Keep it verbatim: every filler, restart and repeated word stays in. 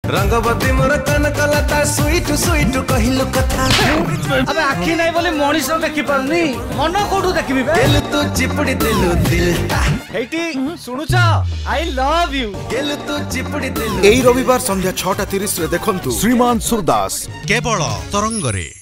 रंगवती मोर कनकलता sweet sweet कहिलु कथा अबे आखी नहीं बोली मनीष देखि पारनी मन कोठू देखिबी बे गेलु तू चिपड़ी दिलु दिल हेटी सुनुछ आई लव यू गेलु तू चिपड़ी दिलु। एई रविवार संध्या छटा तीस रे देखंतु श्रीमान सुरदास केवल तरंगरे।